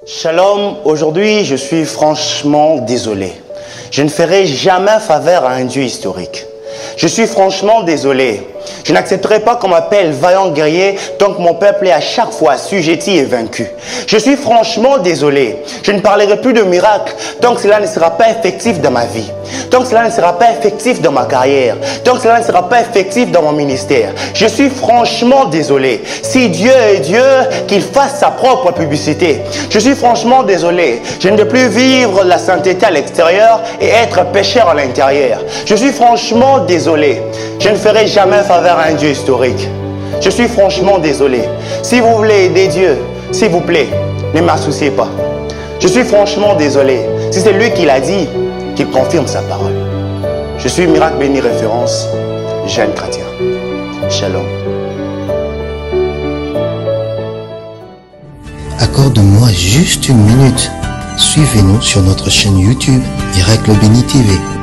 Shalom, aujourd'hui je suis franchement désolé. Je ne ferai jamais faveur à un Dieu historique. Je suis franchement désolé. Je n'accepterai pas qu'on m'appelle vaillant guerrier tant que mon peuple est à chaque fois assujetti et vaincu. Je suis franchement désolé. Je ne parlerai plus de miracles tant que cela ne sera pas effectif dans ma vie. Tant que cela ne sera pas effectif dans ma carrière. Tant que cela ne sera pas effectif dans mon ministère. Je suis franchement désolé. Si Dieu est Dieu, qu'il fasse sa propre publicité. Je suis franchement désolé. Je ne veux plus vivre la sainteté à l'extérieur et être pécheur à l'intérieur. Je suis franchement désolé. Je ne ferai jamais faveur à un Dieu historique. Je suis franchement désolé. Si vous voulez aider Dieu, s'il vous plaît, ne m'associez pas. Je suis franchement désolé. Si c'est lui qui l'a dit, qu'il confirme sa parole. Je suis Miracle Béni Référence, jeune chrétien. Shalom. Accorde-moi juste une minute. Suivez-nous sur notre chaîne YouTube Miracle Béni TV.